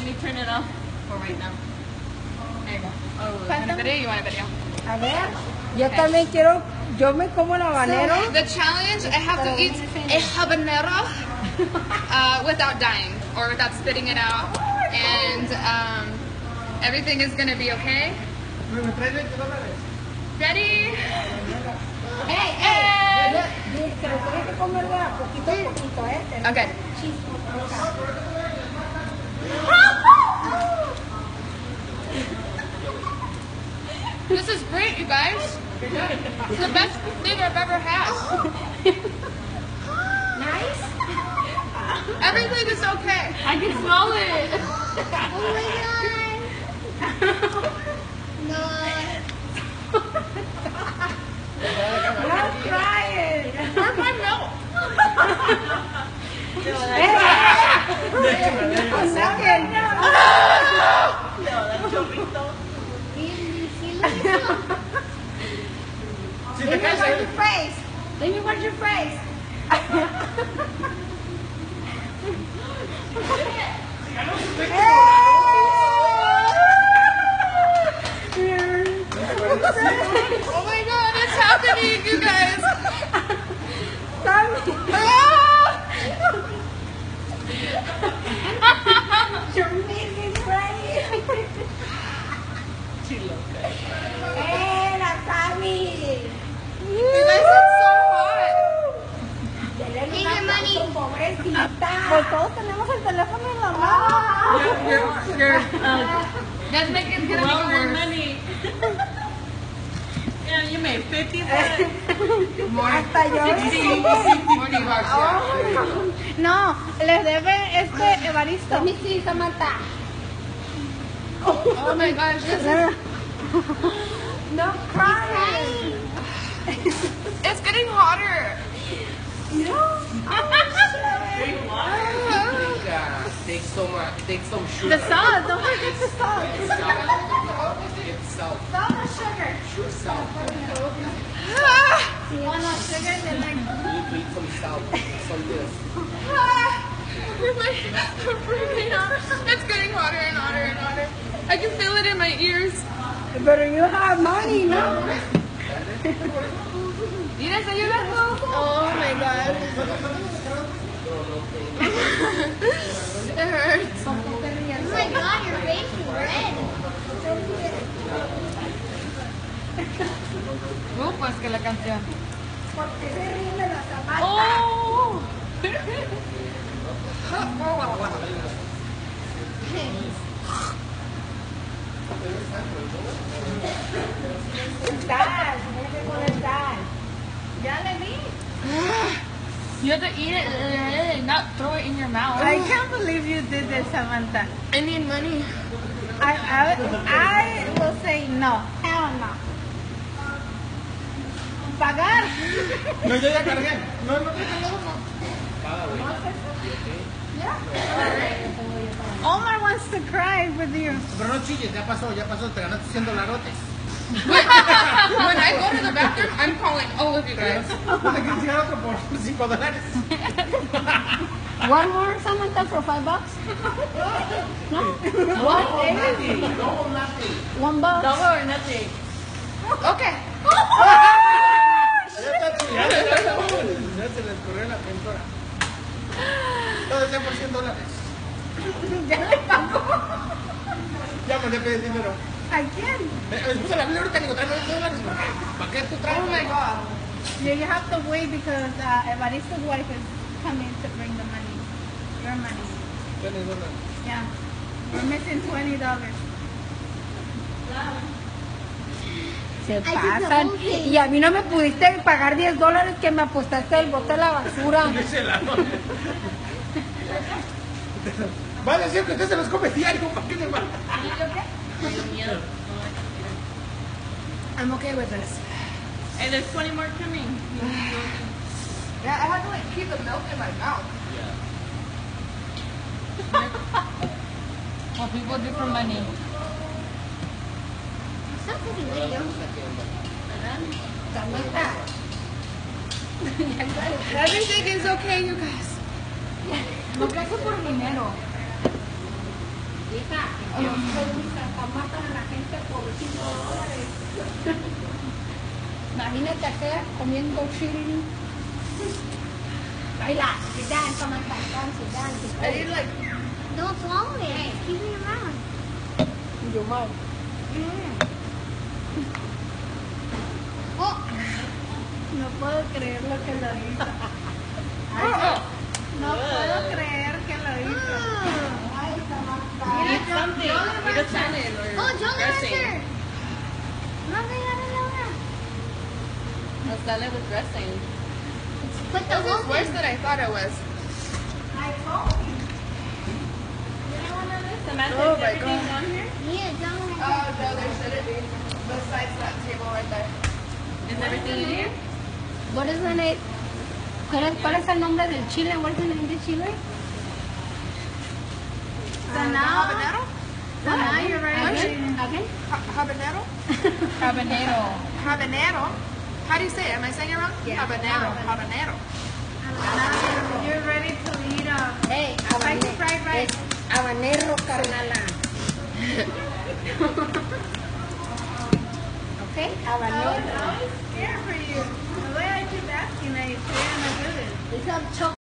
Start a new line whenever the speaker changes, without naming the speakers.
let me turn it off for right now. There you go. Oh, you want a video? You want a video?
A ver, yo también quiero, yo me como el habanero.
So, the challenge, I have to eat a habanero without dying or without spitting it out. And everything is going to be okay. Ready?
Hey! Que lo tienes que comer de a poquito a poquito, ¿eh?
Okay. This is great, you guys. It's the best thing I've ever had.
Nice.
Everything is okay.
I can smell it.
Oh my god. No.
Don't try it.
Where's my milk?
Let me watch your face. Let me watch your face.
Oh my god, it's happening, you guys.
You're making great. Hey, Nakami.
You guys, it's so hot.
Denle
Give your money.
pobrecita.
Pues todos tenemos el teléfono en la mano.
Let's make it get
Well
worse.
earned money. Yeah, you made 50
Hasta yo.
No, les debe Evaristo.
Let me see, Samantha.
Oh my gosh, this is,
No cry.
it's getting hotter.
Take some sugar.
The salt, don't forget the salt.
Get salt.
Salt or sugar?
Sure salt.
You want no sugar? Then
You need to eat some salt. Some this.
It's getting hotter and hotter and hotter. I can feel it in my ears.
But you have money, no?
Mira, ¿se ayuda? Oh my god. It hurts.
Oh my god, your face is red.
Pues que la canción.
Porque se ríen de la Samantha.
Oh.
Dad, tienes que poner dad.
Ya le di.
You have to eat it, not throw it in your mouth.
I can't believe you did this, Samantha.
I need money.
I will say no. Hell no. Pagar.
No, yo ya cargué. No, no. Paga, güey.
Omar wants to cry with you.
Pero no chilles, ya pasó, te ganaste 100 dolarotes.
When I go to the bathroom, I'm calling all of you guys.
Te quieres llegar otro por $5.
One more, Samantha, for $5? No? What?
No, nothing.
$1?
Double or nothing.
Okay.
Ya se les corrió la pintura. Todo sea por $100. Ya mandé a pedir dinero.
¿A quién?
Me puse la Biblia ahorita y digo, trae $9. ¿Para qué tú traes?
Oh my god.
You have to wait because Evaristo's wife is coming to bring the money. Your money.
$20.
Yeah. We're missing $20.
Se pasan. Y a mí no me pudiste pagar $10 que me apostaste el bote a la basura.
Va a decir que usted se los come diario, ¿para qué le va?
I'm okay with this.
And there's 20 more coming.
Yeah, I have to like keep the milk in my mouth. What people do for money.
Stop taking video.
Everything is okay, you guys.
No creas por dinero. Matan a la gente por $5. Imagínate acá comiendo chili. Baila, sit down, come on, sit down.
I need like
Don't swallow it. Keep it around.
Your mouth.
Oh,
No puedo creer lo que lo hizo. No puedo creer que lo hizo.
eat something. Eat a salad or
oh, John
dressing.
Arthur. No, they got it over.
A salad with dressing.
Put the
This is
whole
worse
thing.
than I thought it was.
Oh
Samantha, is
my
everything
God.
on here?
Yeah, John
Oh,
Arthur.
no, there shouldn't be. Besides that table right there. Is everything in here?
What is the name? ¿Cuál es el nombre del chile? What is the name of the chile?
So now,
Habanero?
so now you're ready.
Again?
Habanero?
Habanero.
Habanero? How do you say it? Am I saying it wrong?
Yeah.
Habanero. Habanero.
Now you're ready to eat
Hey,
spicy fried rice.
habanero, carnala. Okay, habanero.
I was scared for you. The way I keep asking, I say I'm not good at it.
It's a chocolate.